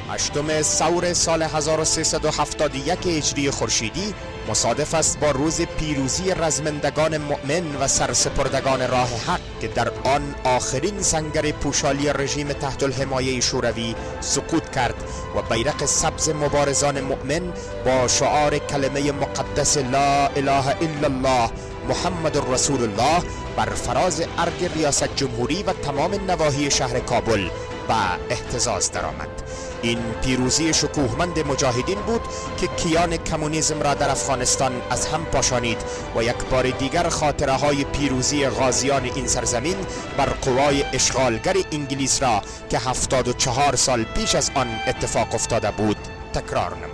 هشتم ثور سال 1371 هجری خورشیدی مصادف است با روز پیروزی رزمندگان مؤمن و سرسپردگان راه حق که در آن آخرین سنگر پوشالی رژیم تحت الحمایه شوروی سقوط کرد و بیرق سبز مبارزان مؤمن با شعار کلمه مقدس لا اله الا الله محمد رسول الله بر فراز ارگ ریاست جمهوری و تمام نواحی شهر کابل و اهتزاز درآمد. این پیروزی شکوهمند مجاهدین بود که کیان کمونیسم را در افغانستان از هم پاشانید و یک بار دیگر خاطره های پیروزی غازیان این سرزمین بر قوای اشغالگر انگلیس را که 74 سال پیش از آن اتفاق افتاده بود تکرار نمود.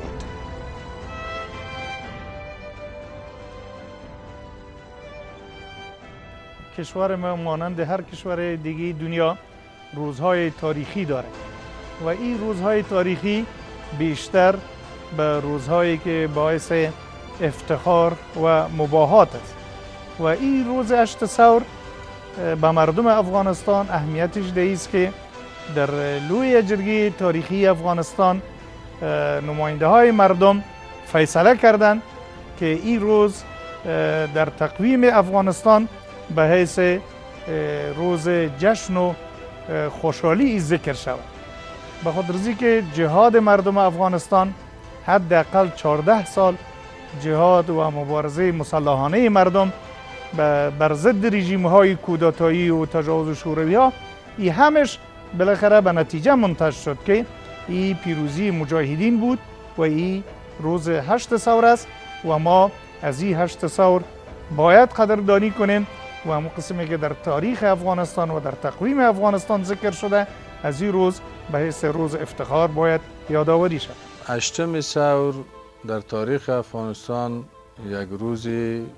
کشور ما مانند هر کشور دیگه دنیا روزهای تاریخی داره و این روزهای تاریخی بیشتر به روزهایی که باعث افتخار و مباهات است و این روز 8 ثور به مردم افغانستان اهمیتش ده است که در لوی جرگه تاریخی افغانستان نماینده های مردم فیصله کردند که این روز در تقویم افغانستان به حیث روز جشن و خوشحالی ذکر شود. به خاطر که جهاد مردم افغانستان حداقل 14 سال جهاد و مبارزه مسلحانه مردم بر ضد رژیم های کودتایی و تجاوز شوروی ها ای همش بالاخره به نتیجه منتهی شد که این پیروزی مجاهدین بود و این روز 8 ثور است و ما از این 8 ثور باید قدردانی کنیم و همون قسمی که در تاریخ افغانستان و در تقویم افغانستان ذکر شده از این روز به حیث روز افتخار باید یادآوری شود. 8 ثور در تاریخ افغانستان یک روز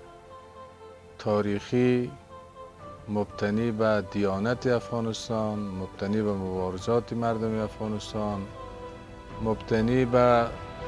تاریخی مبتنی به دیانت افغانستان، مبتنی به مبارزات مردم افغانستان، مبتنی به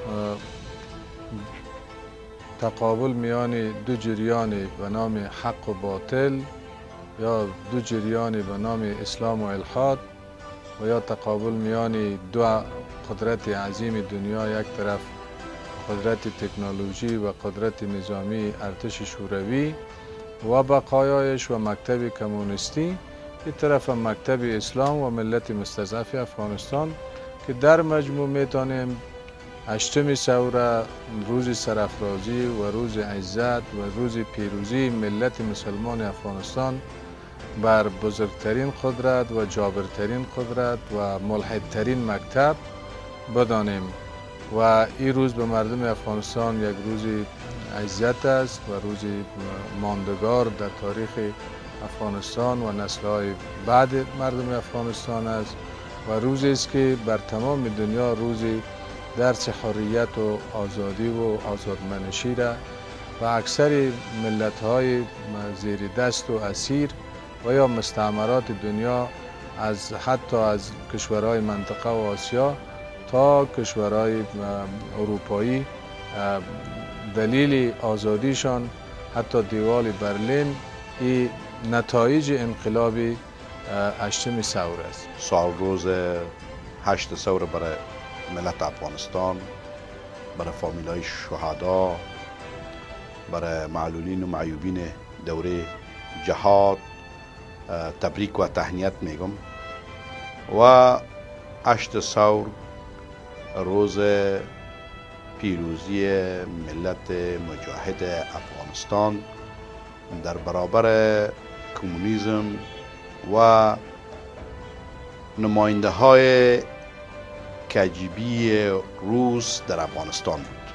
تقابل میان دو جریان به نام حق و باطل یا دو جریان به نام اسلام و الحاد و یا تقابل میان دو قدرت عظیم دنیا، یک طرف قدرت تکنولوژی و قدرت نظامی ارتش شوروی و بقایایش و مکتب کمونیستی، یک طرف مکتب اسلام و ملت مستضعف افغانستان که در مجموع میتونیم 8 ثور روز سرافرازی و روز عزت و روز پیروزی ملت مسلمان افغانستان بر بزرگترین قدرت و جابرترین قدرت و ملحدترین مکتب بدانیم و این روز به مردم افغانستان یک روز عزت است و روز ماندگار در تاریخ افغانستان و نسل‌های بعد مردم افغانستان است و روزی است که بر تمام دنیا روز درس حریت و آزادی و آزادمنشی را و اکثر ملت‌های زیر دست و اسیر و یا مستعمرات دنیا از حتی از کشورهای منطقه و آسیا تا کشورهای اروپایی دلیل آزادیشان حتی دیوال برلین این نتایج انقلاب 8 ثور است. سال روز 8 ثور برای ملت افغانستان، برای فامیلای شهدا، برای معلولین و معیوبین دوره جهاد تبریک و تهنیت میگم و 8 ثور روز پیروزی ملت مجاهد افغانستان در برابر کمونیسم و نماینده های کجیبی روس در افغانستان بود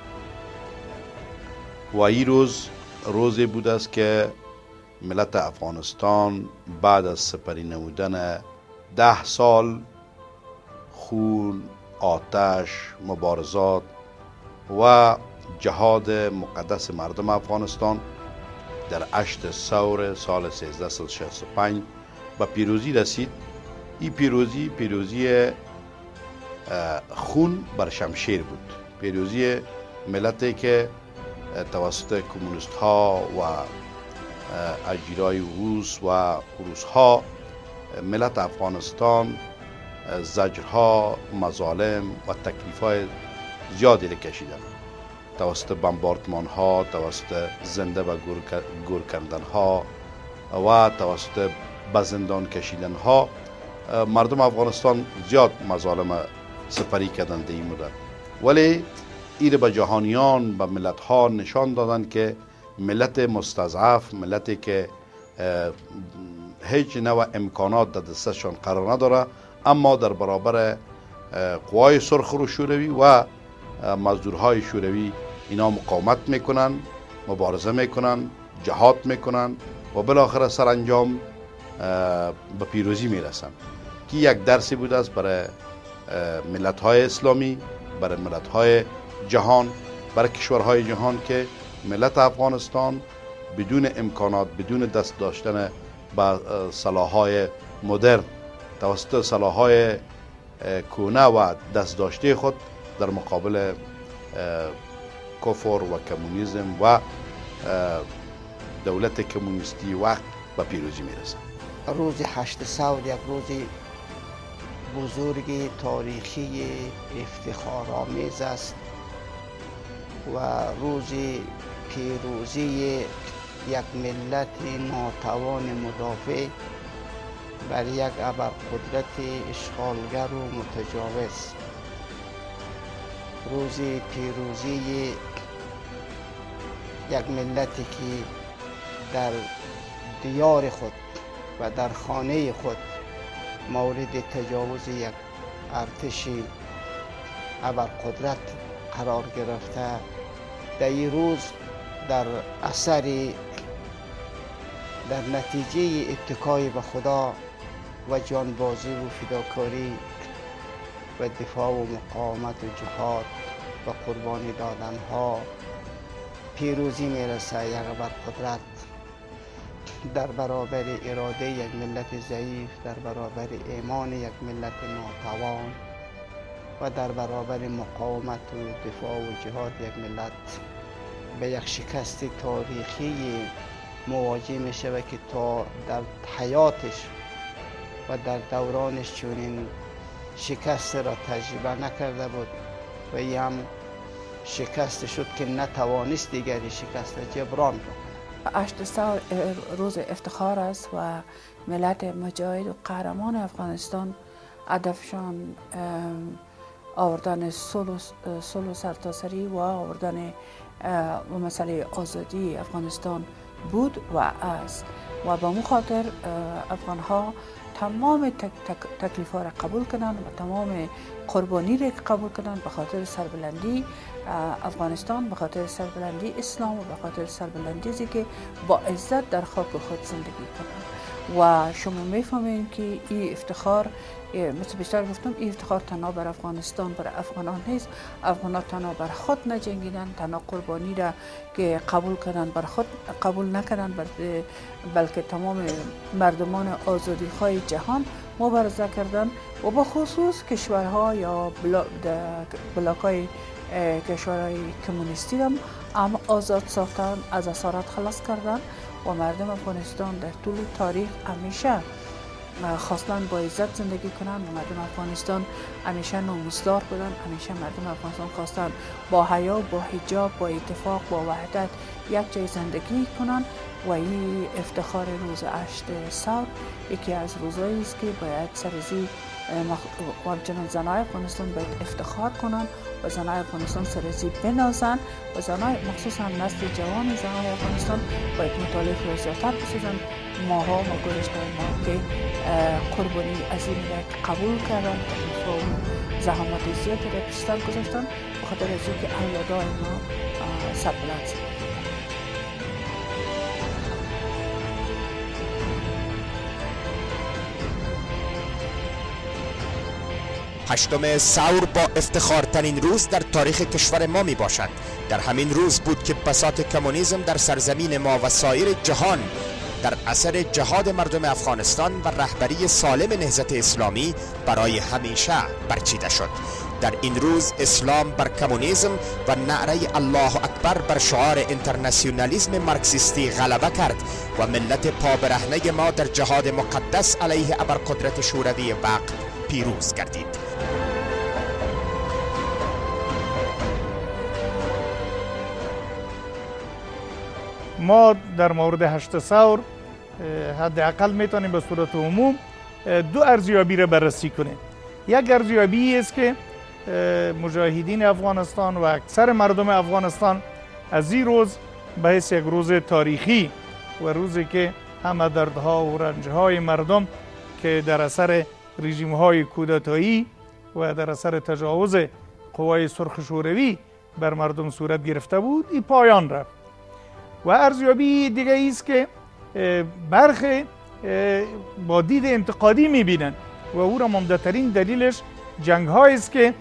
و این روز روزی بود است که ملت افغانستان بعد از سپری نمودن 10 سال خون، آتش، مبارزات و جهاد مقدس مردم افغانستان در 8 ثور سال 1365 به پیروزی رسید. این پیروزی خون بر شمشیر بود، پیروزی ملتی که توسط کمونیست ها و اجیرای روس و روس ها ملت افغانستان زجرها، مظالم و تکلیف‌های زیادی را کشیدن، توسط بمباردمان ها، توسط زنده و گور کردن ها و توسط به زندان کشیدن ها. مردم افغانستان زیاد مظالم سپری کردند در این مدت، ولی این به جهانیان، به ملت ها نشان دادند که ملت مستضعف، ملتی که هیچ نوع امکانات در دستشان قرار نداره، اما در برابر قوای سرخ رو شوروی و مزدورهای شوروی اینا مقاومت میکنن، مبارزه میکنن، جهاد میکنن و بالاخره سرانجام به پیروزی میرسن، که یک درسی بوده است برای ملت های اسلامی، برای ملت های جهان، برای کشورهای جهان، که ملت افغانستان بدون امکانات، بدون دست داشتن به سلاح‌های مدرن، توسط سلاح‌های کهنه و دست داشته خود در مقابل کفر و کمونیسم و دولت کمونیستی وقت به پیروزی میرسه. روز 8 سال یک روز بزرگ تاریخی افتخارآمیز است و روز پیروزی یک ملت ناتوان مدافع بر یک ابرقدرت اشغالگر و متجاوز، روز پیروزی یک ملتی که در دیار خود و در خانه خود مورد تجاوز یک ارتش ابرقدرت قرار گرفته. در این روز در اثر، در نتیجه اتکای به خدا و جانبازی و فداکاری و دفاع و مقاومت و جهاد و قربانی دادن ها پیروزی میرسه. یک ابرقدرت در برابر اراده یک ملت ضعیف، در برابر ایمان یک ملت ناتوان و در برابر مقاومت و دفاع و جهاد یک ملت به یک شکست تاریخی مواجه می شود که تا در حیاتش و در دورانش چنین شکست را تجربه نکرده بود و این هم شکست شد که نتوانست دیگری شکست جبران بکنه. 8 سال روز افتخار است و ملت مجاهد و قهرمان افغانستان هدفشان آوردن صلح سرتاسری و آوردن مسئله آزادی افغانستان بود و است و به مو خاطر افغان ها تمام تکلیف ها را قبول کنند و تمام قربانی را قبول کنند به خاطر سربلندی افغانستان، به خاطر سربلندی اسلام و به خاطر سربلندی که با عزت در خاک خود زندگی کنند. و شما میفهمید که این افتخار، مثل بیشتر گفتم، این افتخار تنها بر افغانستان، بر افغانان نیست. افغانان تنها بر خود نجنگیدند، تنها قربانی را که قبول کردند بر خود قبول نکردند، بلکه تمام مردمان آزادیخواه جهان مبارزه کردند و با خصوص کشورها یا بلاک‌های کشورهای کمونیستی هم آزاد ساختن، از اسارت خلاص کردند و مردم افغانستان در طول تاریخ همیشه خواستن با عزت زندگی کنند و مردم افغانستان همیشه ناموسدار بودند. همیشه مردم افغانستان خواستن با حیا، با حجاب، با اتفاق، با وحدت یک جای زندگی کنند و این افتخار روز 8 سال یکی از روزایی است که باید سرزی و همچنان زنای افغانستان باید افتخار کنند و زنای افغانستان سرزی بنازند و زنای مخصوصا نسل جوان زنای افغانستان باید مطالعه را زیادتر بسازند. ماها و گذشته ما که قربانی عظیم را قبول کردند و زحمات زیادی را پیشتر گذاشتند به خاطر از اینکه اولادای ما سربلند شدند. 8 ثور با افتخارترین روز در تاریخ کشور ما می باشد. در همین روز بود که بساط کمونیسم در سرزمین ما و سایر جهان در اثر جهاد مردم افغانستان و رهبری سالم نهضت اسلامی برای همیشه برچیده شد. در این روز اسلام بر کمونیسم و نعره الله اکبر بر شعار انترناسیونالیسم مارکسیستی غلبه کرد و ملت پابرهنه ما در جهاد مقدس علیه ابرقدرت شوروی وقت پیروز گردید. ما در مورد 8 ثور حداقل میتونیم به صورت عموم دو ارزیابی را بررسی کنیم. یک ارزیابی است که مجاهدین افغانستان و اکثر مردم افغانستان از این روز به حیث یک روز تاریخی و روزی که همه دردها و رنجهای مردم که در اثر رژیم‌های کودتایی و در اثر تجاوز قوای سرخ شوروی بر مردم صورت گرفته بود این پایان رفت. و ارزیابی دیگه است که برخی با دید انتقادی می‌بینند و او را مهمترین دلیلش جنگ‌هایی است که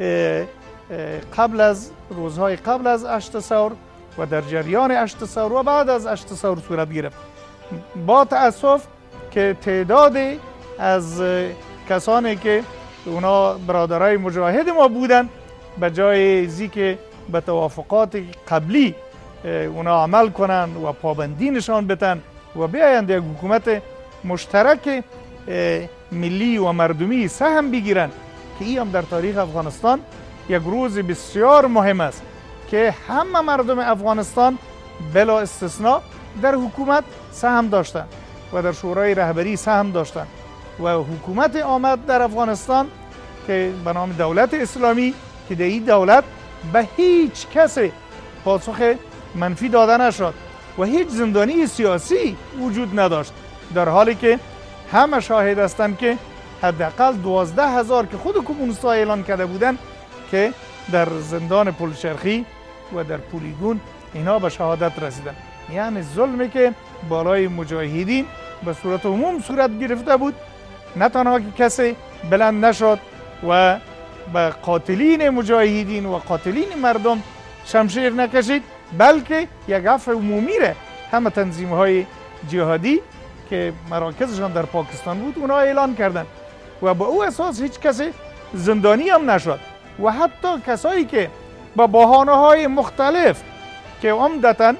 روزهای قبل از 8 ثور و در جریان 8 ثور و بعد از 8 ثور صورت گرفت. با تأسف که تعدادی از کسانی که اونا برادرای مجاهد ما بودن به جای ازی که به توافقات قبلی اونا عمل کنن و پابندی نشان بدن و بیایند یک حکومت مشترک ملی و مردمی سهم بگیرن که این هم در تاریخ افغانستان یک روز بسیار مهم است که همه مردم افغانستان بلا استثناء در حکومت سهم داشتند و در شورای رهبری سهم داشتند و حکومت آمد در افغانستان که به نام دولت اسلامی که در این دولت به هیچ کسی پاسخ منفی داده نشد و هیچ زندانی سیاسی وجود نداشت، در حالی که همه شاهد هستند که حداقل 12,000 که خود کمونیست‌ها اعلان کرده بودند که در زندان پلچرخی و در پولیگون اینا به شهادت رسیدن. یعنی ظلمی که بالای مجاهدین به صورت عموم صورت گرفته بود نه تنها که کسی بلند نشد و به قاتلین مجاهدین و قاتلین مردم شمشیر نکشید، بلکه یک عفو عمومی را همه تنظیم‌های جهادی که مراکزشان در پاکستان بود اونا اعلان کردند و با او اساس هیچ کسی زندانی هم نشد و حتی کسایی که با بهانه‌های مختلف که عمدتاً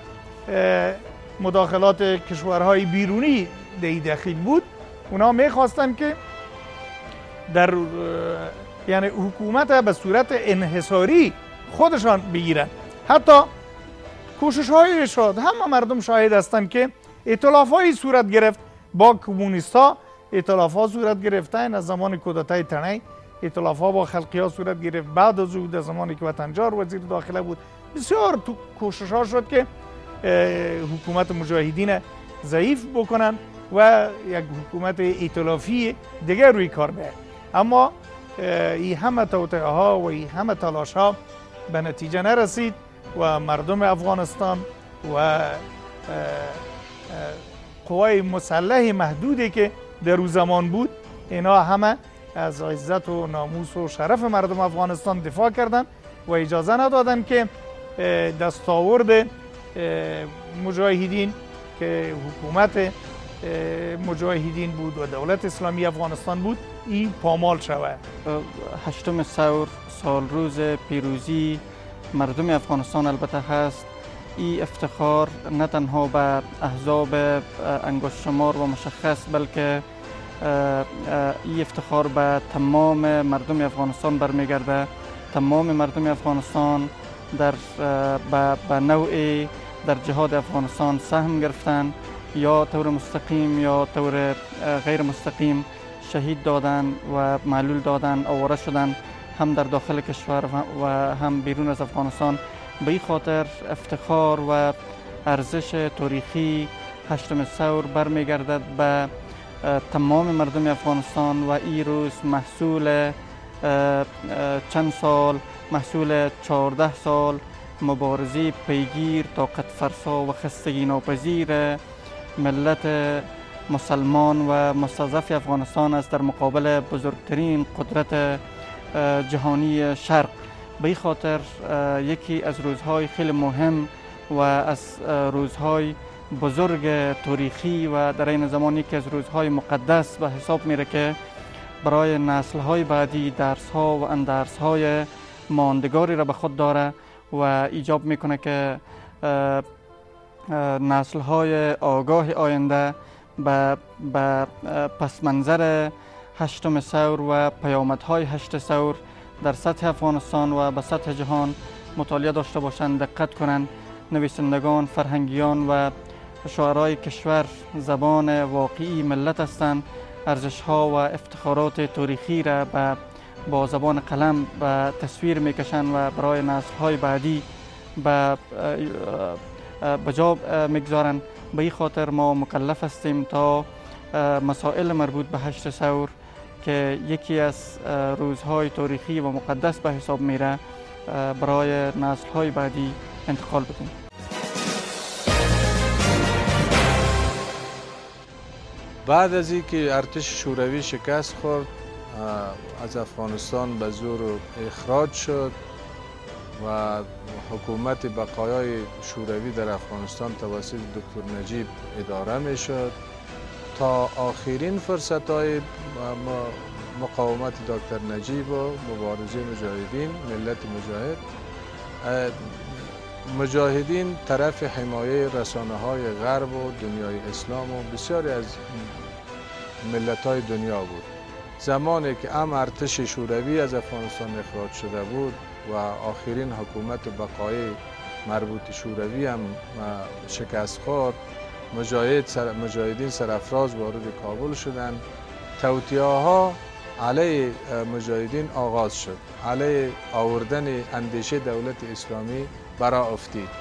مداخلات کشورهای بیرونی در داخل بود اونا میخواستند که در یعنی حکومت به صورت انحصاری خودشان بگیرن. حتی کوشش های شد، همه مردم شاهد هستند که ائتلاف های صورت گرفت با کمونیست ها، ائتلاف ها صورت گرفتن از زمان کودتای تنی، ائتلاف ها با خلقی ها صورت گرفت بعد از او در زمانی که وطنجار وزیر داخله بود. بسیار کوشش ها شد که حکومت مجاهدین ضعیف بکنن و یک حکومت ائتلافی دیگر روی کار بیاید، اما این همه توطئه ها و این همه تلاش ها به نتیجه نرسید و مردم افغانستان و قوای مسلح محدودی که در اون زمان بود اینا همه از عزت و ناموس و شرف مردم افغانستان دفاع کردند و اجازه ندادند که دستاورد مجاهدین که حکومت مجاهدین بود و دولت اسلامی افغانستان بود این پامال شود. 8 ثور سال روز پیروزی مردم افغانستان البته هست. این افتخار نه تنها به احزاب انگشت شمار و مشخص بلکه این افتخار به تمام مردم افغانستان برمیگرده. تمام مردم افغانستان به نوعی در جهاد افغانستان سهم گرفتن، یا طور مستقیم یا طور غیر مستقیم شهید دادن و معلول دادن، آواره شدن، هم در داخل کشور و هم بیرون از افغانستان. به این خاطر افتخار و ارزش تاریخی 8 ثور برمیگردد به تمام مردم افغانستان و این روز محصول چند سال، محصول 14 سال مبارزه پیگیر، طاقت فرسا و خستگی ناپذیر ملت مسلمان و مستضعف افغانستان است در مقابل بزرگترین قدرت جهانی شرق. به این خاطر یکی از روزهای خیلی مهم و از روزهای بزرگ تاریخی و در این زمان یکی از روزهای مقدس به حساب میره که برای نسل‌های بعدی درس‌ها و اندرس‌های ماندگاری را به خود داره و ایجاب میکنه که نسل‌های آگاه آینده به پس منظر هشتم ثور و پیامدهای هشت ثور در سطح افغانستان و به سطح جهان مطالعه داشته باشند، دقت کنند. نویسندگان، فرهنگیان و شاعرای کشور زبان واقعی ملت هستند. ارزش‌ها و افتخارات تاریخی را با زبان قلم به تصویر میکشند و برای نسل‌های بعدی به جا میگذارند. به این خاطر ما مکلف هستیم تا مسائل مربوط به هشت ثور که یکی از روزهای تاریخی و مقدس به حساب میره برای نسل‌های بعدی انتقال بدیم. بعد از اینکه ارتش شوروی شکست خورد، از افغانستان به زور اخراج شد و حکومت بقایای شوروی در افغانستان توسط دکتر نجیب اداره می شد تا آخرین فرصت‌های مقاومت دکتر نجیب و مبارزه مجاهدین، ملت مجاهدین طرف حمایه رسانه‌های غرب و دنیای اسلام و بسیاری از ملت‌های دنیا بود. زمانی که ارتش شوروی از افغانستان اخراج شده بود و آخرین حکومت بقایی مربوط شوروی هم شکست خورد، مجاهدین سرافراز وارد کابل شدند. توطئه‌ها علیه مجاهدین آغاز شد، علیه آوردن اندیشه دولت اسلامی برا افتید.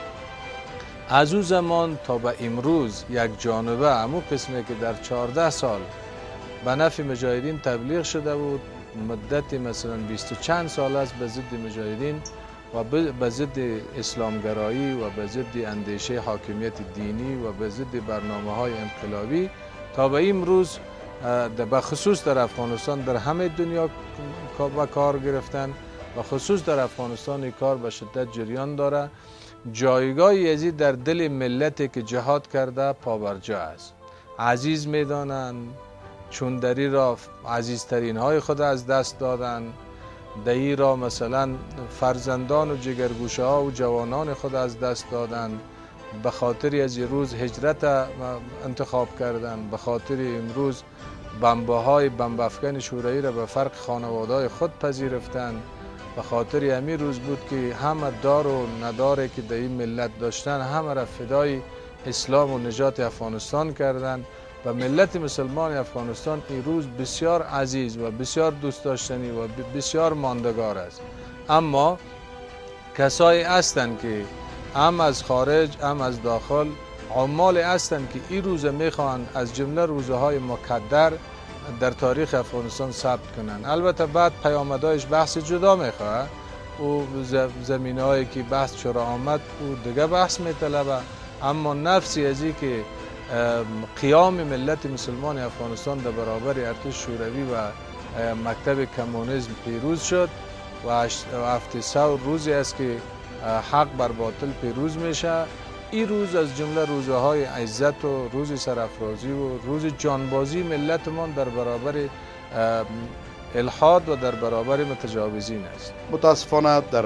از او زمان تا به امروز یک جانبه همون قسمی که در 14 سال به نفع مجاهدین تبلیغ شده بود، مدت مثلا 20 چند سال است به ضد مجاهدین و به ضد اسلامگرایی و به ضد اندیشه حاکمیت دینی و به ضد برنامه‌های انقلابی تا به امروز به خصوص در افغانستان در همه دنیا به کار گرفتن و خصوص در افغانستان این کار به شدت جریان داره. جایگاه یزید در دل ملتی که جهاد کرده پابرجا است. عزیز میدانند، چون دری را عزیزترین های خود از دست دادن، دهی را مثلا فرزندان و جگرگوشه ها و جوانان خود از دست دادن، به خاطر از یه روز هجرت انتخاب کردن، به خاطر امروز بمب‌های بمب‌افکن شوروی را به فرق خانواده‌های خود پذیرفتن، به خاطر همین روز بود که همه دار و نداره که در این ملت داشتن همه را فدای اسلام و نجات افغانستان کردند و ملت مسلمان افغانستان این روز بسیار عزیز و بسیار دوست داشتنی و بسیار ماندگار است. اما کسایی هستند که هم از خارج هم از داخل عمال هستند که این روز میخواهند از جمله روزهای مقدر در تاریخ افغانستان ثبت کنند. البته بعد پیامدهایش بحث جدا میخواه و زمینه هایی که بحث چرا آمد او دیگه بحث میطلبه، اما نفسی از این که قیام ملت مسلمان افغانستان در برابر ارتش شوروی و مکتب کمونیسم پیروز شد و 7 ثور روزی است که حق بر باطل پیروز میشه. این روز از جمله روزهای عزت و روز سرافرازی و روز جانبازی ملتمان در برابر الحاد و در برابر متجاوزین است. متاسفانه در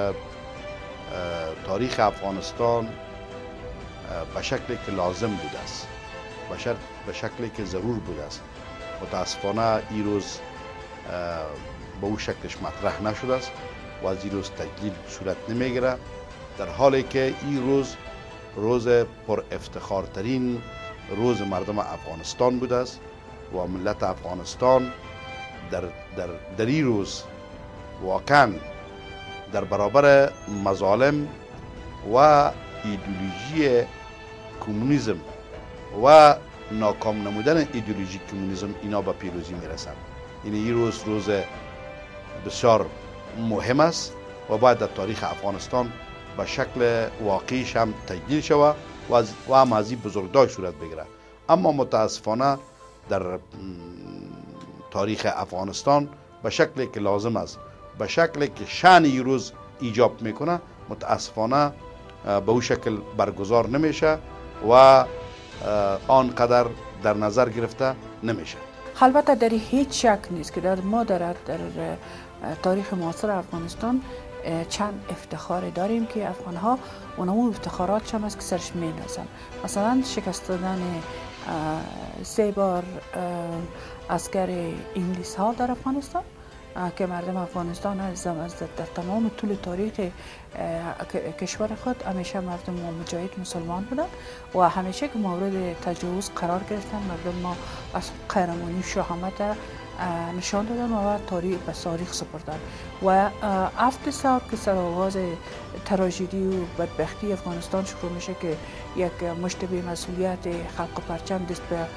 تاریخ افغانستان به شکلی که لازم بوده است، به شکلی که ضرور بوده است، متاسفانه این روز به او شکلش مطرح نشده است و از این روز تجلیل صورت نمیگیره، در حالی که این روز پر افتخارترین روز مردم افغانستان بوده است و ملت افغانستان در این روز واقعا در برابر مظالم و ایدئولوژی کمونیسم و ناکام نمودن ایدئولوژی کمونیسم اینا به پیروزی میرسند. این روز بسیار مهم است و باید در تاریخ افغانستان به شکل واقعیش هم تجلیل شود و هم از این بزرگداشت صورت بگیره. اما متاسفانه در تاریخ افغانستان به شکلی که لازم است، به شکلی که شأن این روز ایجاب میکنه، متاسفانه به او شکل برگزار نمیشه و آنقدر در نظر گرفته نمیشه. البته در هیچ شک نیست که در تاریخ معاصر افغانستان چند افتخار داریم که افغان ها اونمون افتخارات چند است که سرش می‌نازن. مثلا شکست دادن 3 بار عسکر انگلیس ها در افغانستان که مردم افغانستان از در تمام طول تاریخ کشور خود همیشه مردم ما مجاهد مسلمان بودن و همیشه که مورد تجاوز قرار گرفتن. مردم ما از قهرمانی و شهامت نشان دادن و تاریخ به تاریخ سپردن و 7 سال که سرآغاز تراژدی و بدبختی افغانستان شروع میشه که یک مشت بی‌مسئولیت خلق پرچم دست به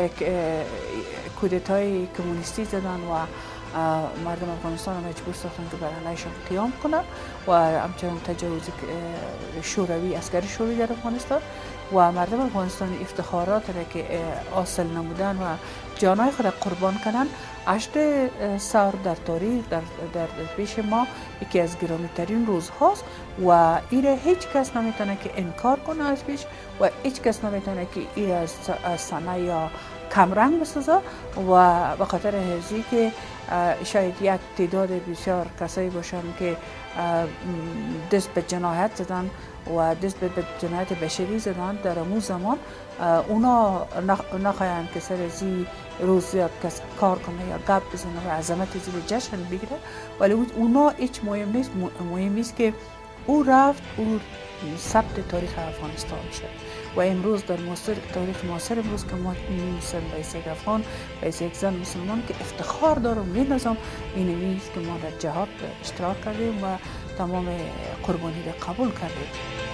کودتای کمونیستی زدن و مردم افغانستان را مجبور ساختن که بر علیهشان قیام کنند و همچنان تجاوز شوروی عسکر شوروی در افغانستان و مردم افغانستان افتخارات را که حاصل نمودن و جانهای خود قربان کردن. 8 سال در تاریخ در پیش ما یکی از گرامی ترین روز هاست و این هیچ کس نمیتونه که انکار کنه از پیش و هیچ کس نمیتونه که این از صنع یا کمرنگ بسازه و به خاطر هزی که شاید یک تعداد بسیار کسایی باشن که دست به جنایت زدن و دست به جنایت بشری زدن در امون زمان اونا نخواهن که سر زی روز زیاد کس کار کنه یا گپ بزنه و عظمت زیر جشن بگیره، ولی اونا هیچ مهم نیست. مهم است که او رفت، او ثبت تاریخ افغانستان شد و امروز در تاریخ معاصر امروز که ما می‌نویسیم به یک افغان، به یک زن مسلمان که افتخار دارم می‌نازم این نیست که ما در جهاد اشتراک کردیم و تمام قربانی را قبول کردیم.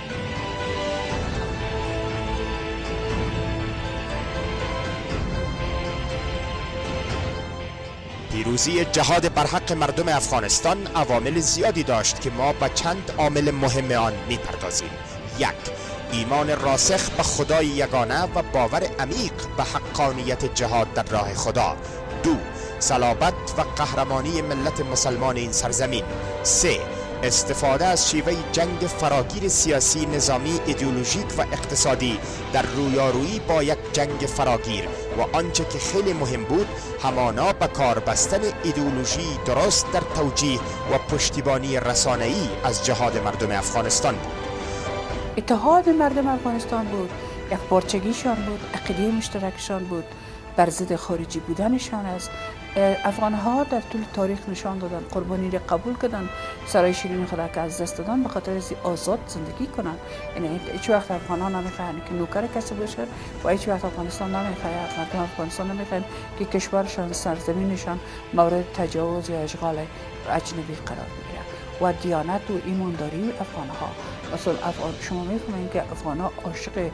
پیروزی جهاد بر حق مردم افغانستان عوامل زیادی داشت که ما به چند عامل مهم آن می‌پردازیم. 1. ایمان راسخ به خدای یگانه و باور عمیق به حقانیت جهاد در راه خدا. 2. صلابت و قهرمانی ملت مسلمان این سرزمین. 3. استفاده از شیوه جنگ فراگیر سیاسی، نظامی، ایدئولوژیک و اقتصادی در رویارویی با یک جنگ فراگیر و آنچه که خیلی مهم بود همانا به کار بستن ایدئولوژی درست در توجیه و پشتیبانی رسانه‌ای از جهاد مردم افغانستان بود. اتحاد مردم افغانستان بود، یک پارچگیشان بود، عقیده مشترکشان بود، بر ضد خارجی بودنشان است. افغانها در طول تاریخ نشان دادن، قربانی را قبول کردن، سرای شیرین خود که از دست دادن به خاطر از آزاد زندگی کنن. یعنی هیچ وقت افغانها نمیخواهند که نوکر کسی باشن و هیچ وقت افغانستان نمیخواهند، مردم افغانستان نمیخواهند که کشورشان، سرزمینشان مورد تجاوز یا اشغال اجنبی قرار بگیره. و دیانت و ایمانداری افغانها، مثلا شما میفهمید که افغانها عاشق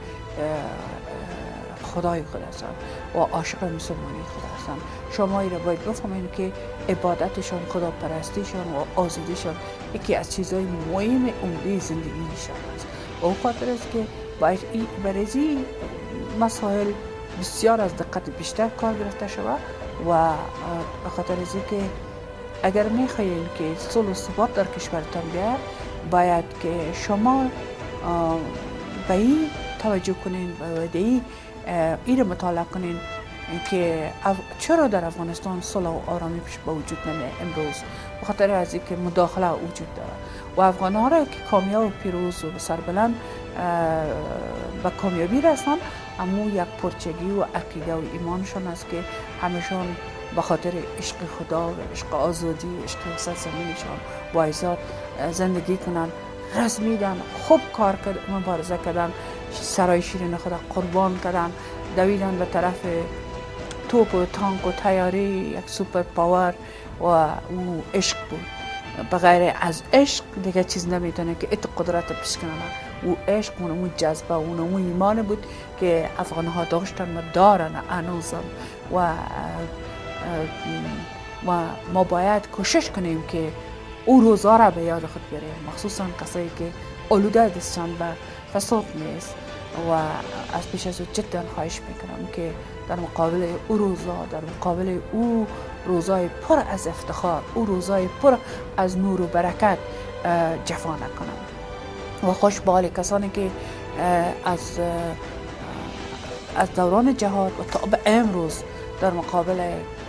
خدای خود هستند و عاشق مسلمانی خود هستند. شما این را باید بفهمید که عبادتشان، خدا پرستیشان و آزادیشان یکی از چیزهای مهم عمده زندگیشان است. و او خاطر است که باید برای مسائل بسیار از دقت بیشتر کار گرفته شود و به خاطر از که اگر میخواهید که صلح و ثبات در کشورتان بیاید، باید که شما به این توجه کنین و این رو مطالعه کنین که چرا در افغانستان صلح و آرامی پیش به وجود نمیاد امروز، به خاطر از اینکه مداخله وجود داره و افغان‌ها را که کامیاب و پیروز و سربلند به کامیابی رسند، اما یک پرچگی و عقیده و ایمانشان است که همشان به خاطر عشق خدا و عشق آزادی و عشق سرزمینشان با عزت زندگی کنن، رزمیدن، خوب کار کردن، مبارزه کردن، سرای شیرین خود قربان کردن، دویدن به طرف توپ و تانک و تیاری، یک سوپر پاور و او عشق بود. بغیر از عشق دیگه چیز نمیتونه که ات قدرت پیش کنه. او عشق و اون جذبه و اون ایمان بود که افغان‌ها داشتن و دارن هنوزم و ما باید کوشش کنیم که او روزا را به یاد خود بیاریم، مخصوصا کسایی که آلوده دستشان به فساد نیست و از پیش از او جدا خواهش میکنم که در مقابل او روزا، در مقابل او روزای پر از افتخار، او روزای پر از نور و برکت جفا نکنند و خوش به حال کسانی که از دوران جهاد و تا به امروز در مقابل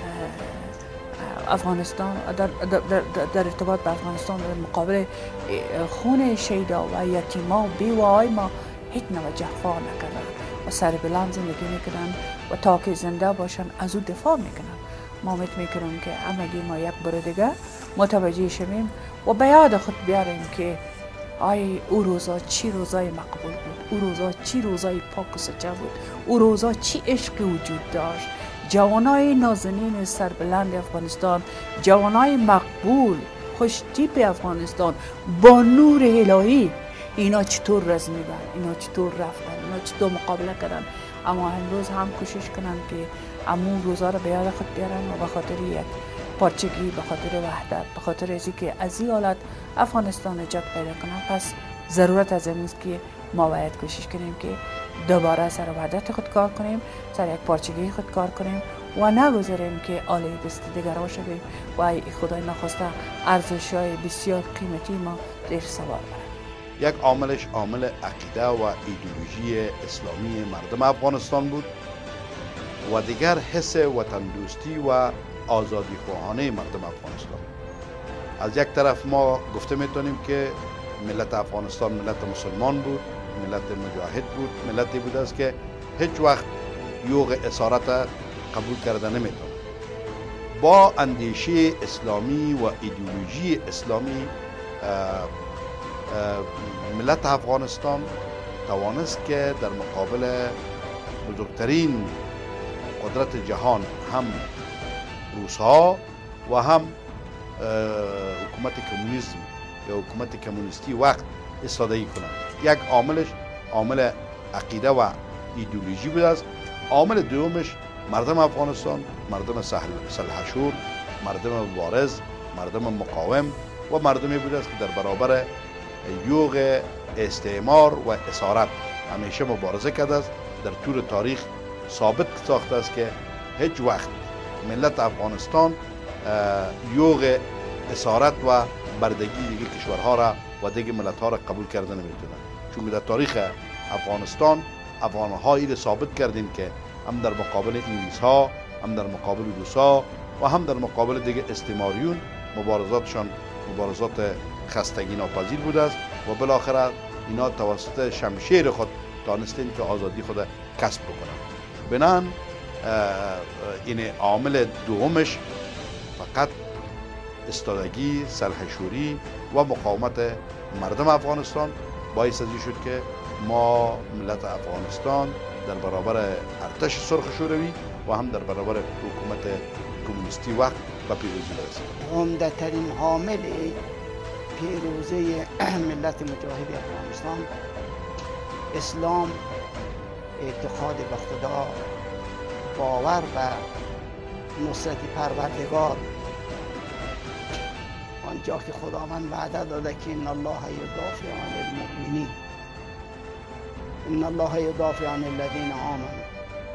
افغانستان در ارتباط به افغانستان در مقابل خون شهیدا و یتیما و بیوه‌های ما هیچ نوع جفا نکردن و سر بلند زندگی میکنن و تا که زنده باشن از او دفاع میکنن. ما میکنم که همگی ما یک بار دیگه متوجه شویم و به یاد خود بیاریم که او روزا چی روزای مقبول بود، او روزا چی روزای پاک و سچه بود، او روزا چی عشقی وجود داشت. جوانای نازنین سربلند افغانستان، جوانای مقبول خوشتیپ افغانستان با نور الهی، اینا چطور رزمیدن، اینا چطور رفتن، اینا چطور مقابله کردن. اما امروز هم کوشش کنن که امون روزا رو به یاد خود بیارن و به خاطر یک پارچگی، به خاطر وحدت، به خاطر ازی که از این حالت افغانستان نجات پیدا کنن. پس ضرورت از این است که ما باید کوشش کنیم که دوباره سر وحدت خود کار کنیم، سر یک پارچگی خود کار کنیم و نگذاریم که آله دست دیگران شویم و ای خدای نخواسته ارزش‌های بسیار قیمتی ما زیر سوال برند. یک عاملش عامل عقیده و ایدئولوژی اسلامی مردم افغانستان بود و دیگر حس وطن دوستی و آزادی خواهانه مردم افغانستان. از یک طرف ما گفته میتونیم که ملت افغانستان ملت مسلمان بود، ملت مجاهد بود، ملتی بود است که هیچ وقت یوغ اسارت قبول کرده نمیتونه. با اندیشه اسلامی و ایدئولوژی اسلامی ملت افغانستان توانست که در مقابل بزرگترین قدرت جهان، هم روس‌ها و هم حکومت کمونیسم یا حکومت کمونیستی وقت ایستادگی کنند. یک عاملش عامل عقیده و ایدئولوژی بود است. عامل دومش مردم افغانستان، مردم سلحشور، مردم مبارز، مردم مقاوم و مردمی بود است که در برابر یوغ استعمار و اسارت همیشه مبارزه کرده است. در طول تاریخ ثابت ساخته است که هیچ وقت ملت افغانستان یوغ اسارت و بردگی دیگه کشورها را و دیگه ملت‌ها را قبول کرده نمیتونه. چون در تاریخ افغانستان افغان‌ها این ثابت کردیم که هم در مقابل انگلیس‌ها، هم در مقابل روس‌ها و هم در مقابل دیگه استعماریون مبارزاتشان مبارزات خستگی ناپذیر بوده است و بالاخره اینا توسط شمشیر خود دانستین که آزادی خود کسب بکنند. بنان این عامل دومش فقط استادگی، سلحشوری و مقاومت مردم افغانستان باعث ازی شد که ما ملت افغانستان در برابر ارتش سرخ شوروی و هم در برابر حکومت کمونیستی وقت به پیروزی برسیم. عمده ترین عامل پیروزی ملت مجاهد افغانستان اسلام، اعتقاد به خدا، باور به نصرت پروردگار. آنجا که خداوند وعده داده که ان الله یدافع عن المؤمنین، ان الله یدافع عن الذین آمنوا.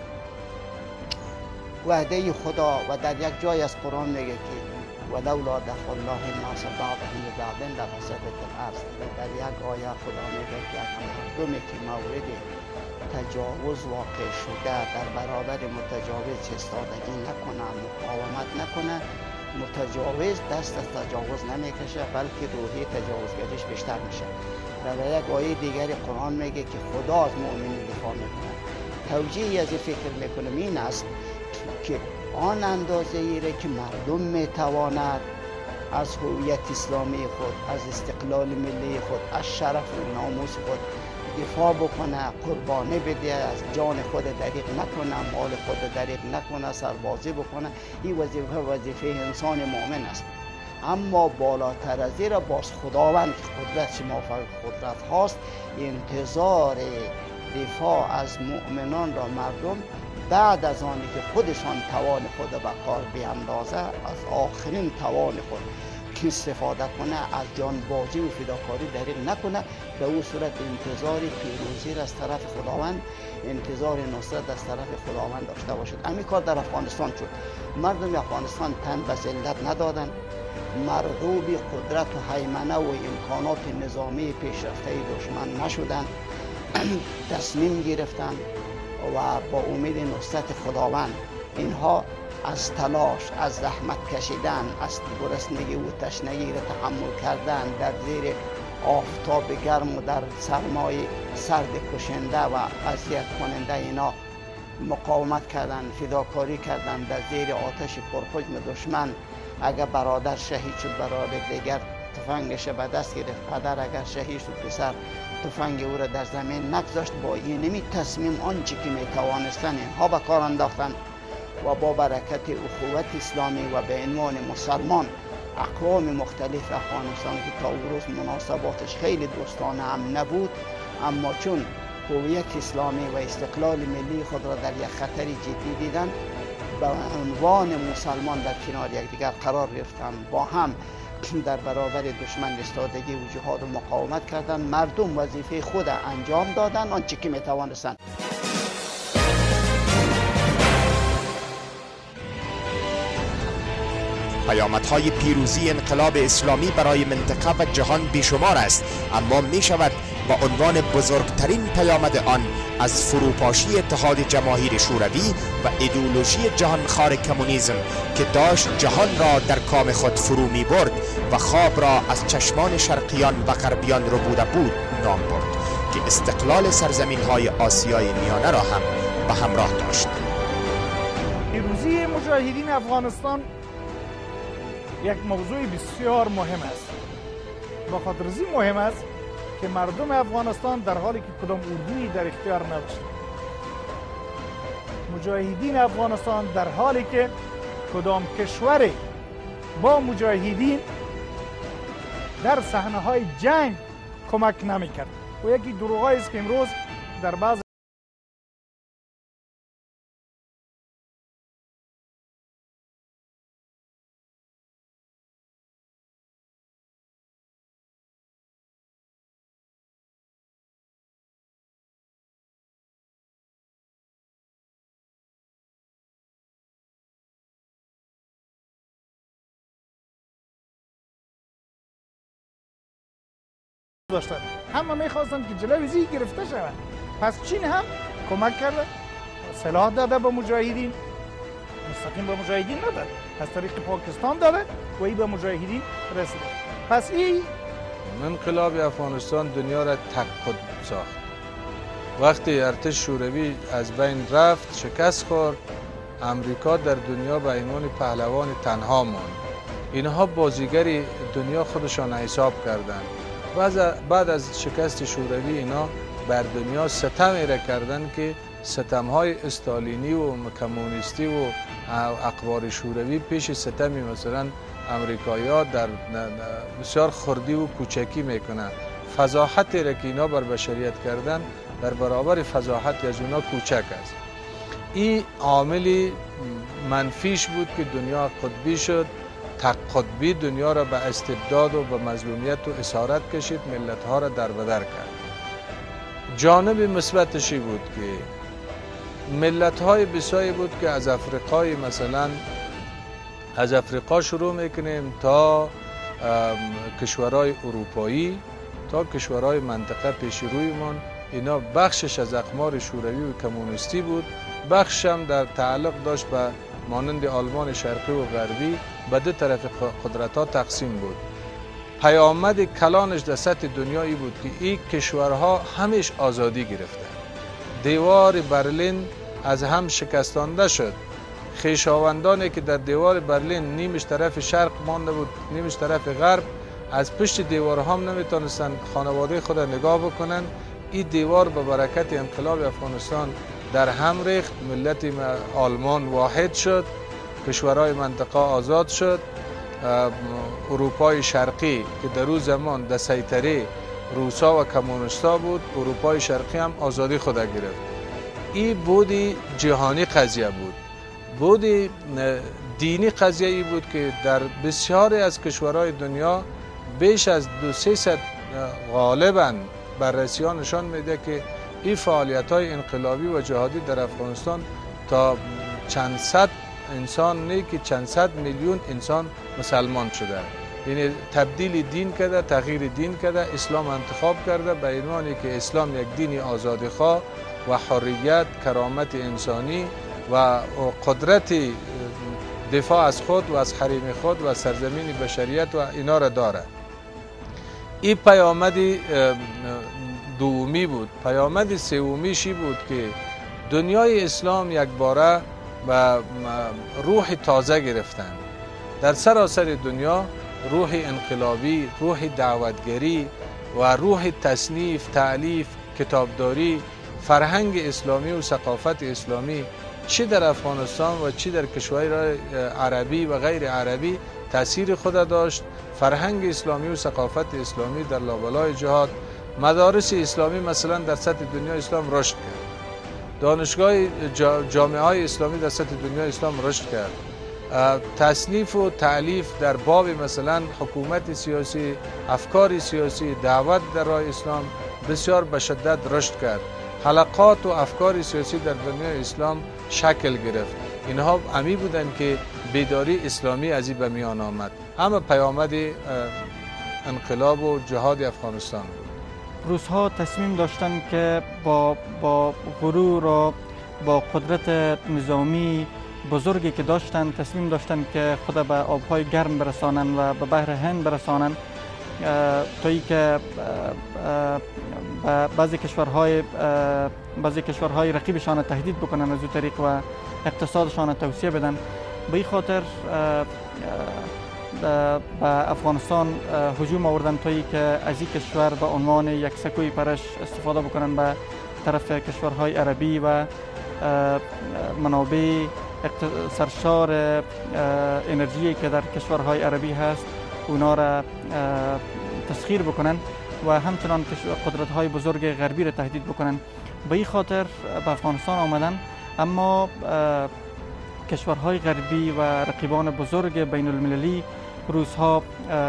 وعده خدا و در یک جای از قرآن میگه که ولولا دفع الله الناس بعضهم ببعض لفسدت الارض. در یک آیه خدا میگه که مردمی که مورد تجاوز واقع شده در برابر متجاوز ایستادگی نکنه، مقاومت نکنه، متجاوز دست از تجاوز نمیکشه بلکه روحی تجاوزگریش بیشتر میشه. در یک آیه دیگری قرآن میگه که خدا از مؤمنین دفاع میکنه. توجیهی از این فکر میکنم این است که آن اندازه ایره که مردم میتواند از هویت اسلامی خود، از استقلال ملی خود، از شرف و ناموس خود دفاع بکنه، قربانی بده، از جان خود دریغ نکنه، مال خود دریغ نکنه، سربازی بکنه. این وظیفه انسان مؤمن است. اما بالاتر از این باز خداوند که قدرت موافق قدرت هاست، انتظار دفاع از مؤمنان را مردم بعد از آنی که خودشان توان خود به کار بیاندازه، از آخرین توان خود که استفاده کنه، از جانبازی و فداکاری دریغ نکنه، به او صورت انتظار پیروزی از طرف خداوند، انتظار نصرت از طرف خداوند داشته باشد. همین کار در افغانستان شد. مردم افغانستان تن به ذلت ندادند، مرغوب قدرت و هیمنه و امکانات نظامی پیشرفته دشمن نشدند، تصمیم گرفتند و با امید نصرت خداوند اینها از تلاش، از زحمت کشیدن، از گرسنگی و تشنگی را تحمل کردن، در زیر آفتاب گرم و در سرمای سرد کشنده و اذیت کننده اینا مقاومت کردن، فداکاری کردن در زیر آتش پرحجم دشمن. اگر برادر شهید شد، برادر دیگر تفنگش به دست گرفت. پدر اگر شهید شد، پسر تفنگ او را در زمین نگذاشت. با اینمی تصمیم آنچه که می توانستن اینها به کار انداختن و با برکت اخوت اسلامی و به عنوان مسلمان اقوام مختلف افغانستان که تا او روز مناسباتش خیلی دوستانه هم نبود، اما چون هویت اسلامی و استقلال ملی خود را در یک خطر جدی دیدن، به عنوان مسلمان در کنار یکدیگر قرار گرفتن، با هم در برابر دشمن ایستادگی و جهاد و مقاومت کردن. مردم وظیفه خود انجام دادن آنچه که می توانستند. پیامدهای پیروزی انقلاب اسلامی برای منطقه و جهان بیشمار است، اما می شود با عنوان بزرگترین پیامد آن از فروپاشی اتحاد جماهیر شوروی و ایدئولوژی جهانخوار کمونیسم که داشت جهان را در کام خود فرو می برد و خواب را از چشمان شرقیان و غربیان ربوده بود نام برد که استقلال سرزمین های آسیای میانه را هم به همراه داشت. پیروزی مجاهدین افغانستان یک موضوع بسیار مهم است. با خاطر زی مهم است که مردم افغانستان در حالی که کدام اردویی در اختیار نداشت، مجاهدین افغانستان در حالی که کدام کشور با مجاهدین در صحنه های جنگ کمک نمی کرد. و یکی دروغایی است که امروز در بعض داشتن. همه میخواستند که جلوی زی گرفته شود. پس چین هم کمک کرده، سلاح داده به مجاهدین، مستقیم به مجاهدین نداد، از طریق پاکستان داده و این به مجاهدین رسید. پس این انقلاب افغانستان دنیا را تک قطب ساخت. وقتی ارتش شوروی از بین رفت، شکست خورد، امریکا در دنیا به عنوان پهلوان تنها ماند. اینها بازیگری دنیا خودشان حساب کردند. بعد از شکست شوروی اینا بر دنیا ستمی را کردن که ستمهای استالینی و کمونیستی و اقوار شوروی پیش ستمی مثلا امریکایی‌ها در بسیار خردی و کوچکی میکنن. فضاحتی را که اینا بر بشریت کردن در برابر فضاحتی از اونا کوچک است. این عاملی منفیش بود که دنیا قطبی شد. تک قطبی دنیا را به استبداد و به مظلومیت و اسارت کشید، ملت‌ها را در بدر کرد. جانب مثبتشی بود که ملت‌های بسیاری بود که از افریقای مثلا از افریقا شروع میکنیم تا کشورهای اروپایی تا کشورهای منطقه پیش رویمان، اینا بخشش از اقمار شوروی و کمونیستی بود، بخش هم در تعلق داشت به مانند آلمان شرقی و غربی، به دو طرف قدرت‌ها تقسیم بود. پیامد کلانش در سطح دنیایی بود که این کشورها همیش آزادی گرفتند. دیوار برلین از هم شکستانده شد. خویشاوندانی که در دیوار برلین نیمش طرف شرق مانده بود، نیمش طرف غرب، از پشت دیوارها هم نمیتونستن خانواده خود نگاه بکنن. این دیوار به برکت انقلاب افغانستان در هم ریخت، ملت آلمان واحد شد، کشورهای منطقه آزاد شد. اروپای شرقی که در روز زمان در سیطره روسا و کمونیستا بود، اروپای شرقی هم آزادی خود گرفت. این بودی جهانی قضیه بود. بودی دینی قضیه ای بود که در بسیاری از کشورهای دنیا بیش از 200-300 غالباً بررسیان نشان میده که این فعالیت‌های انقلابی و جهادی در افغانستان تا چند صد انسان نه که چند صد میلیون انسان مسلمان شده، یعنی تبدیل دین کرده، تغییر دین کرده، اسلام انتخاب کرده به عنوانی که اسلام یک دین آزادیخواه و حریت، کرامت انسانی و قدرت دفاع از خود و از حریم خود و سرزمین بشریت و اینا را داره. این پیامد دومی بود. پیامد سومیشی بود که دنیای اسلام یک باره و روح تازه گرفتن. در سراسر دنیا روح انقلابی، روح دعوتگری و روح تصنیف، تألیف، کتابداری، فرهنگ اسلامی و ثقافت اسلامی چه در افغانستان و چه در کشورهای عربی و غیر عربی تأثیر خود داشت. فرهنگ اسلامی و ثقافت اسلامی در لابلای جهات، مدارس اسلامی مثلا در سطح دنیا اسلام رشد کرد، دانشگاه جامعه های اسلامی در سطح دنیا اسلام رشد کرد، تصنیف و تألیف در باب مثلا حکومت سیاسی، افکار سیاسی، دعوت در راه اسلام بسیار به شدت رشد کرد. حلقات و افکار سیاسی در دنیای اسلام شکل گرفت. اینها همی بودند که بیداری اسلامی از این به میان آمد. همه پیامد انقلاب و جهاد افغانستان بود. روس‌ها تصمیم داشتند که با غرور و با قدرت نظامی بزرگی که داشتند تصمیم داشتند که خود به آبهای گرم برسانند و به بحر هند برسانند، تا ای که بعضی کشورهای رقیبشان تهدید بکنند از او طریق و اقتصادشان توسعه بدن. به این خاطر به افغانستان هجوم آوردن تا ای که از این کشور به عنوان یک سکوی پرش استفاده بکنن به طرف کشورهای عربی و منابع سرشار انرژی که در کشورهای عربی هست اونا را تسخیر بکنن و همچنان قدرت‌های بزرگ غربی را تهدید بکنن. به این خاطر به افغانستان آمدن، اما کشورهای غربی و رقیبان بزرگ بین المللی روس‌ها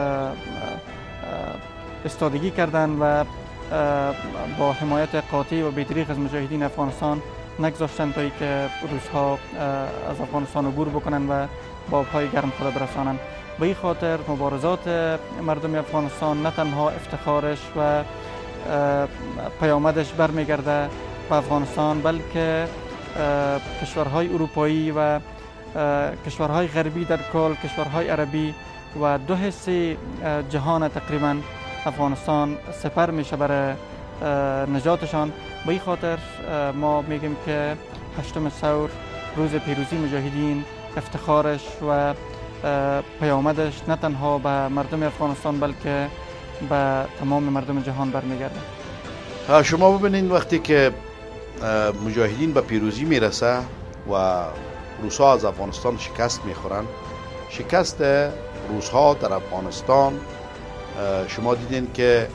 استادگی کردند و با حمایت قاطع و بی‌دریغ از مجاهدین افغانستان نگذاشتند تا اینکه روس‌ها از افغانستان عبور بکنند و با آب‌های گرم خود برسانند. به این خاطر مبارزات مردم افغانستان نه تنها افتخارش و پیامدش برمیگرده به افغانستان، بلکه کشورهای اروپایی و کشورهای غربی در کل، کشورهای عربی و دو حصه جهان تقریبا افغانستان سپر میشه برای نجاتشان. به این خاطر ما میگیم که 8 ثور روز پیروزی مجاهدین افتخارش و پیامدش نه تنها به مردم افغانستان بلکه به تمام مردم جهان برمیگرده. شما ببینید وقتی که مجاهدین به پیروزی میرسه و روس‌ها از افغانستان شکست میخورن، شکست روس‌ها در افغانستان شما دیدین که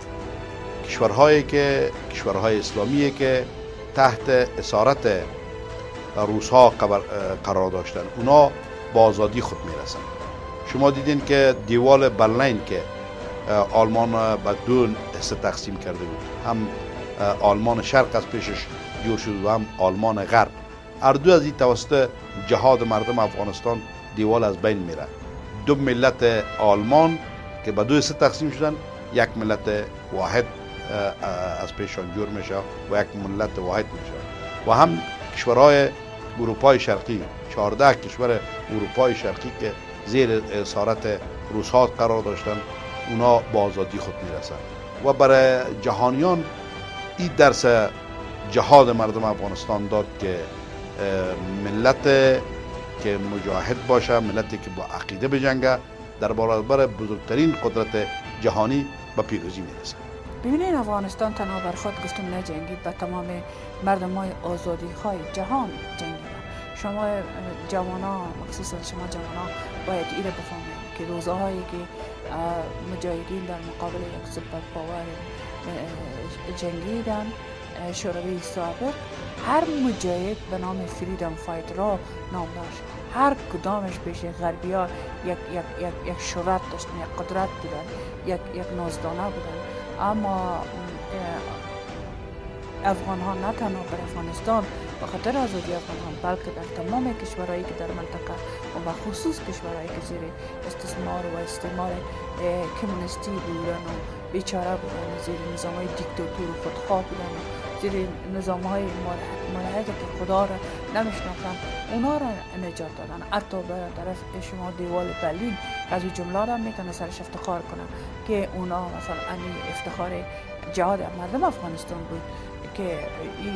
کشورهای اسلامی که تحت اسارت روس‌ها قرار داشتن اونا با آزادی خود میرسن. شما دیدین که دیوال برلین که آلمان به دو حصه تقسیم کرده بود، هم آلمان شرق از پیشش جور شد و هم آلمان غرب، هر دو از این توسط جهاد مردم افغانستان دیوال از بین میره. دو ملت آلمان که به دو حصه تقسیم شدن، یک ملت واحد از پیشان جور میشه و یک ملت واحد میشه. و هم کشورهای اروپای شرقی، 14 کشور اروپای شرقی که زیر اسارت روس‌ها قرار داشتن، اونا با آزادی خود میرسن. و برای جهانیان این درس جهاد مردم افغانستان داد که ملت که مجاهد باشه، ملتی که با عقیده بجنگه، در برابر بزرگترین قدرت جهانی به پیروزی میرسه. ببینید افغانستان تنها بر خود گفتم نجنگید، به تمام مردم های آزادی های جهان جنگید. شما جوانان، مخصوصا شما جوانان باید ایره بفهمید که روزهایی که مجاهدین در مقابل یک سوپر پاور جنگیدن، شوروی سابق، هر مجاهد به نام فریدم فایت را نام داشت. هر کدامش پیش غربی ها یک شهرت داشتن، یک قدرت بودن، یک نازدانه بودن. اما افغان ها نه تنها بر افغانستان به خاطر آزادی افغان ها، بلکه در تمام کشورهایی که در منطقه و خصوص کشورهایی که زیر استثمار و استعمار کمونیستی بودن و بیچاره بودن، زیر نظام های دیکتاتور و خودخواه بودن، زیر نظام های ملحقه که خدا را نمیشناختن اونا را نجات دادن. حتی به طرف شما دیوال برلین از این جمله را میتونه سرش افتخار کنه که اونا مثلا امی افتخار جهاد مردم افغانستان بود که این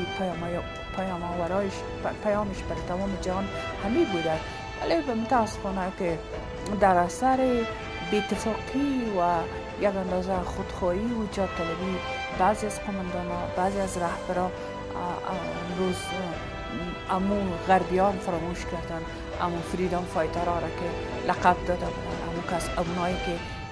پیامش برای تمام جهان همین بوده. ولی به متاسفانه که در اثر بی‌اتفاقی و یک اندازه خودخواهی و جا طلبی بعضی از قماندان‌ها، بعضی از رهبران امروز امو غربیان فراموش کردن، امو فریدم فایترها را که لقب داده بودن، امو کس اونایی که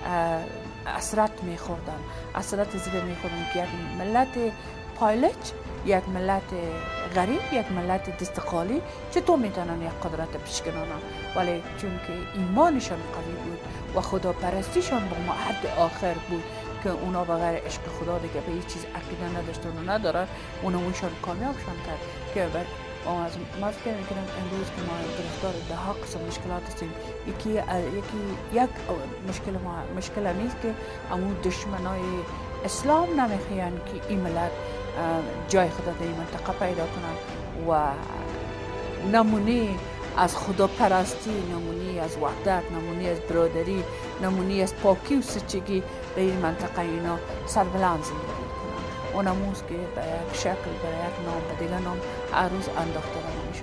اسرت میخوردن، اسرت زیر میخوردن که یک ملت پایلج، یک ملت غریب، یک ملت دستقالی چطور میتونن یک قدرت پیشکنانن؟ ولی چون که ایمانشان قوی بود و خدا پرستیشان با حد آخر بود که اونا بغیر عشق خدا دیگه به هیچ چیز عقیده نداشتن و نداره، اونشان کامیابشان کرد که ما فکر میکنم امروز که ما گرفتار ده ها قسم مشکلات هستیم. یک مشکل نیست که امو دشمنای اسلام نمیخواین که این ملت جای خدا در این منطقه پیدا کنن و نمونه از خدا پرستی، نمونه از وحدت، نمونه از برادری، نمونه از پاکی و سچگی به این منطقه اینا سربلند زندگی کنن. اون نموز که به یک شکل، به یک نام، به دیگر نام عروض انداخته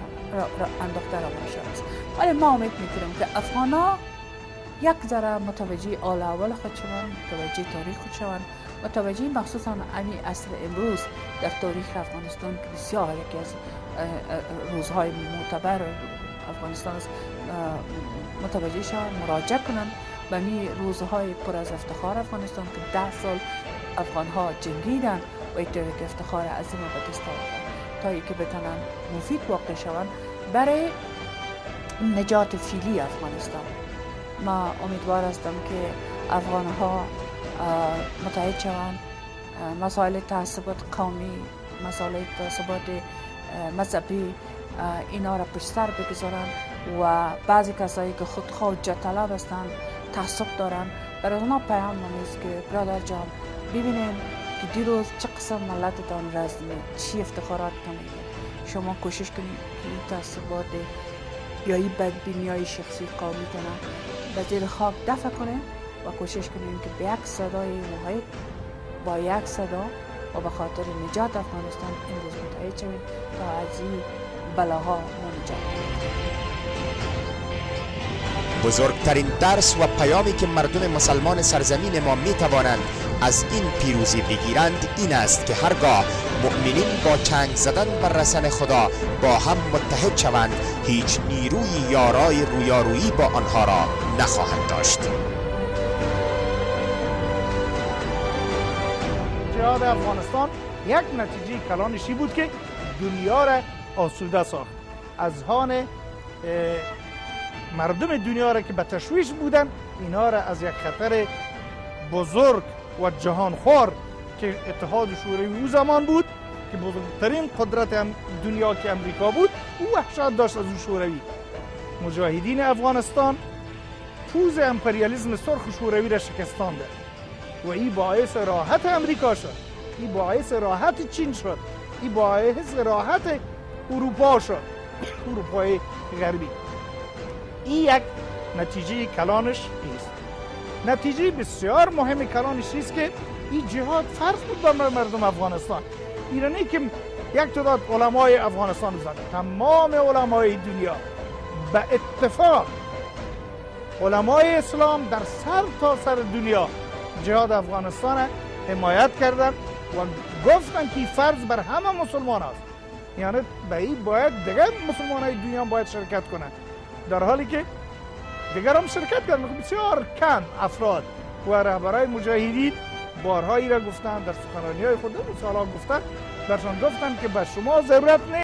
روانشان است. ولی ما امید میکنیم که افغانا یک ذره متوجه آل اول خود شوند، متوجه تاریخ خود شوند، متوجه مخصوصا امی عصر امروز در تاریخ افغانستان که بسیار یکی از روزهای معتبر افغانستان است، متوجه شوند، مراجعه کنند به می روزهای پر از افتخار افغانستان که 10 سال افغانها جنگیدن و یک افتخار عظیم به دست آوردن تا اینکه بتونن مفید واقع شوند برای نجات فعلی افغانستان. ما امیدوار هستم که افغانها متحد شوند، مسائل تعصبات قومی، مسائل تعصبات مذهبی اینا را پشت سر بگذارن و بعضی کسایی که خودخواه و جاه طلب هستند، تعصب دارن، برای اونا پیام نیست که برادر جان ببینین که دیروز چه قسم ملتتان رزمه، چی افتخارات کنید، شما کوشش کنید که این تعصبات یا این بدبینی های شخصی قومی کنن به زیر خاک دفع کنه و کوشش کنیم که به یک صدای واحد، با یک صدا و به خاطر نجات افغانستان امروز متحد شویم تا از این بلاها ما نجات بزرگترین درس و پیامی که مردم مسلمان سرزمین ما می توانند از این پیروزی بگیرند این است که هرگاه مؤمنین با چنگ زدن بر رسن خدا با هم متحد شوند، هیچ نیروی یارای رویارویی با آنها را نخواهند داشت. جهاد افغانستان یک نتیجه کلانشی بود که دنیا را آسوده ساخت. اذهان مردم دنیا را که به تشویش بودن، اینا را از یک خطر بزرگ و جهانخوار که اتحاد شوروی او زمان بود که بزرگترین قدرت دنیا که امریکا بود، او وحشت داشت از او شوروی. مجاهدین افغانستان پوز امپریالیسم سرخ شوروی را شکستان داد و این باعث راحت امریکا شد، این باعث راحت چین شد، این باعث راحت اروپا شد، اروپای غربی. این یک نتیجه کلانش است. نتیجه بسیار مهم کلانش است که این جهاد فرض بود بر مردم افغانستان. ایرانی که یک تعداد علمای افغانستان زدن، تمام علمای دنیا به اتفاق علمای اسلام در سر تا سر دنیا جهاد افغانستان حمایت کردن و گفتن که فرض بر همه مسلمان است، یعنی به این باید دیگر مسلمان های دنیا باید شرکت کنند، در حالی که دیگر هم شرکت کردن بسیار کم افراد و رهبرای مجاهدین بارهایی را گفتن، در سخنرانی های خود اون سالها گفتن، درشان گفتن که به شما ضرورت نیست